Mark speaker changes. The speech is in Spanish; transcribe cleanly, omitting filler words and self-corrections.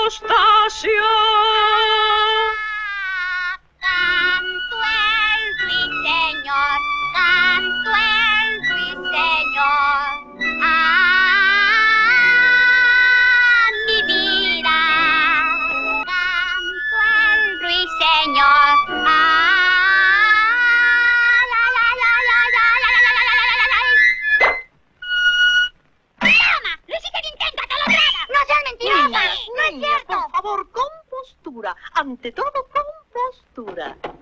Speaker 1: crustáceo.
Speaker 2: Canto el ruiseñor, canto el ruiseñor. Mi vida, canto el ruiseñor. ¡Toma! ¡Lo hiciste bien, Canta! ¡Te lo tragas! ¡No seas mentirosa! ¡No es cierto!
Speaker 1: Por favor, con postura. Ante todo, con postura.